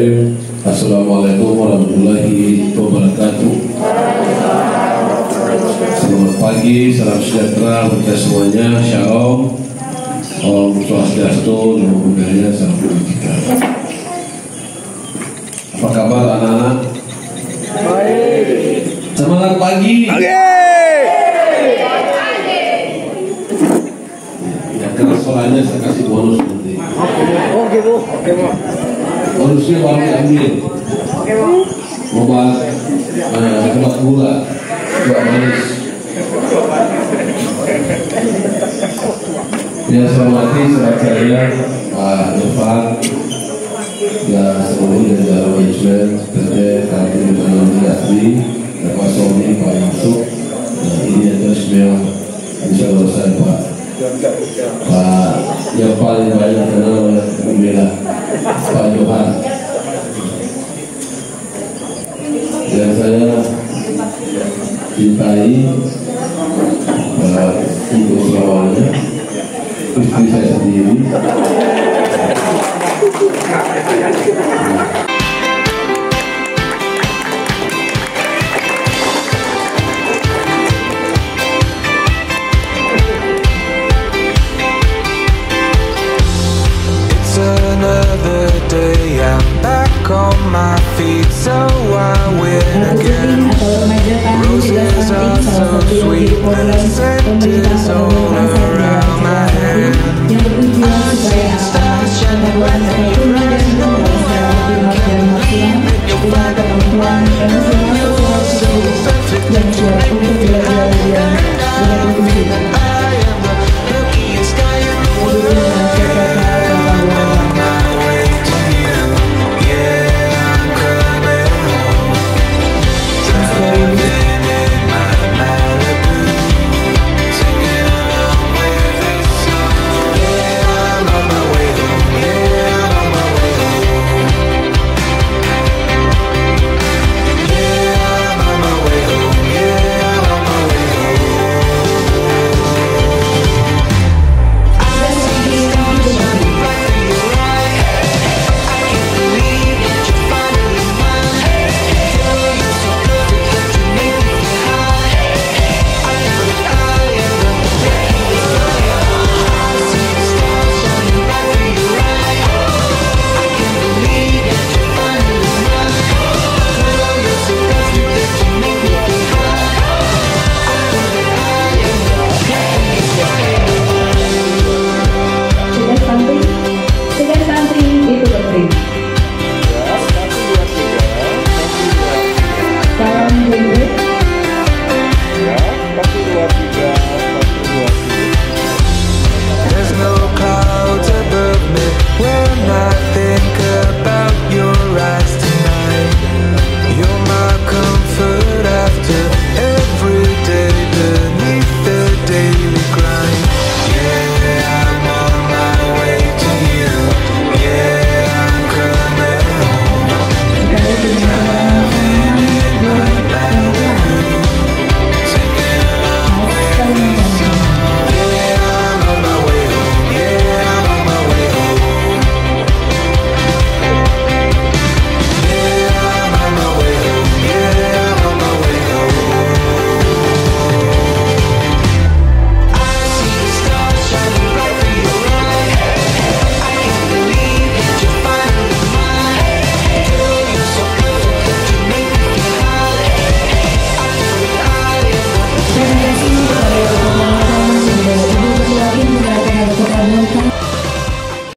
Bismillahirrahmanirrahim. Assalamualaikum warahmatullahi wabarakatuh. Selamat pagi, salam sejahtera untuk kita semuanya. Shalom, Om Swastiastu, Namo Buddhaya, salam kebajikan. Apa kabar anak-anak? Baik. Semangat pagi. Ya keras suaranya saya kasih bonus nanti. Oke bu. Bonusnya baru diambil. Oke bu. Obat gula, obat manis. Ya, saya hormati sahabat saya Pak Irfan dan seluruh jajaran manajemen PT Kami Ekonomi Asli dan Pak Sony, Pak Yusuf. Ini adalah semua insya Allah saya Pak yang paling banyak kenal oleh Pembela Pak Johan. Yang saya cintai untuk selamanya, istri saya sendiri. It's another day, I'm back on my feet, so I win again. Roses are so sweet, the scent is all around my hand. I see stars shining bright in your eyes, no one can believe it. You'll find out why you're so perfect.